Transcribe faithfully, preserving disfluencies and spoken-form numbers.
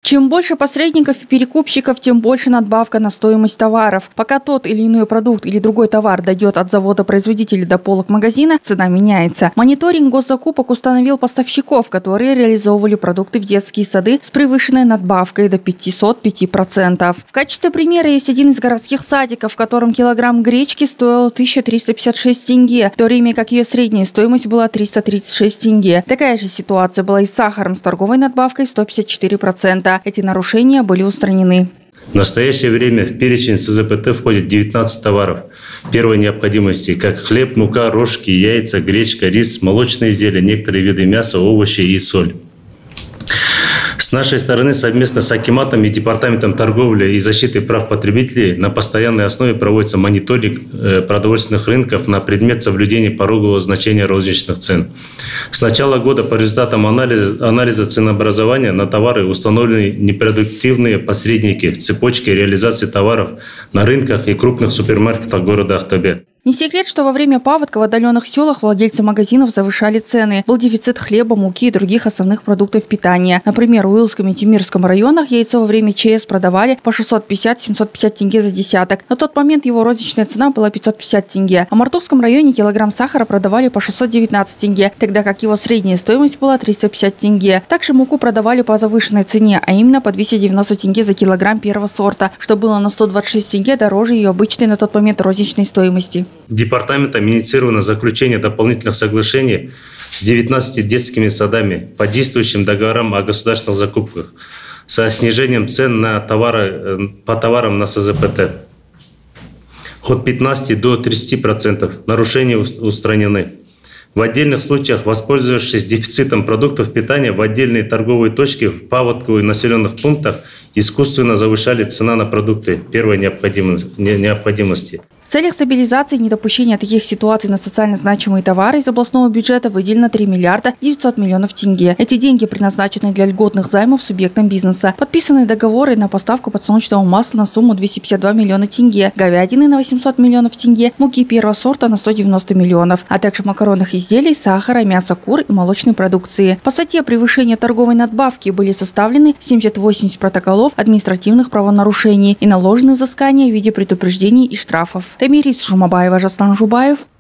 Чем больше посредников и перекупщиков, тем больше надбавка на стоимость товаров. Пока тот или иной продукт или другой товар дойдет от завода-производителя до полок магазина, цена меняется. Мониторинг госзакупок установил поставщиков, которые реализовывали продукты в детские сады с превышенной надбавкой до пятьсот пять процентов. В качестве примера есть один из городских садиков, в котором килограмм гречки стоил тысяча триста пятьдесят шесть тенге, в то время как ее средняя стоимость была триста тридцать шесть тенге. Такая же ситуация была и с сахаром с торговой надбавкой сто пятьдесят четыре процента. Эти нарушения были устранены. В настоящее время в перечень эс зэ пэ тэ входит девятнадцать товаров первой необходимости, как хлеб, мука, рожки, яйца, гречка, рис, молочные изделия, некоторые виды мяса, овощи и соль. С нашей стороны совместно с акиматом и Департаментом торговли и защиты прав потребителей на постоянной основе проводится мониторинг продовольственных рынков на предмет соблюдения порогового значения розничных цен. С начала года по результатам анализа, анализа ценообразования на товары установлены непродуктивные посредники в цепочке реализации товаров на рынках и крупных супермаркетах города Актобе. Не секрет, что во время паводка в отдаленных селах владельцы магазинов завышали цены. Был дефицит хлеба, муки и других основных продуктов питания. Например, в Уилском и Тимирском районах яйцо во время чэ эс продавали по шестьсот пятьдесят — семьсот пятьдесят тенге за десяток. На тот момент его розничная цена была пятьсот пятьдесят тенге. А в Мартовском районе килограмм сахара продавали по шестьсот девятнадцать тенге, тогда как его средняя стоимость была триста пятьдесят тенге. Также муку продавали по завышенной цене, а именно по двести девяносто тенге за килограмм первого сорта, что было на сто двадцать шесть тенге дороже ее обычной на тот момент розничной стоимости. Департаментом инициировано заключение дополнительных соглашений с девятнадцатью детскими садами по действующим договорам о государственных закупках со снижением цен на товары, по товарам на эс зэ пэ тэ от пятнадцати до тридцати процентов. Нарушения устранены. В отдельных случаях, воспользовавшись дефицитом продуктов питания, в отдельные торговые точки в паводковых населенных пунктах искусственно завышали цену на продукты первой необходимости. В целях стабилизации и недопущения таких ситуаций на социально значимые товары из областного бюджета выделено три миллиарда девятьсот миллионов тенге. Эти деньги предназначены для льготных займов субъектам бизнеса. Подписаны договоры на поставку подсолнечного масла на сумму двести пятьдесят два миллиона тенге, говядины на восемьсот миллионов тенге, муки первого сорта на сто девяносто миллионов, а также макаронных изделий, сахара, мяса кур и молочной продукции. По статье превышения торговой надбавки были составлены семьдесят восемь протоколов административных правонарушений и наложены взыскания в виде предупреждений и штрафов. Тамирис Жумабаева, Жаслан Жубаев.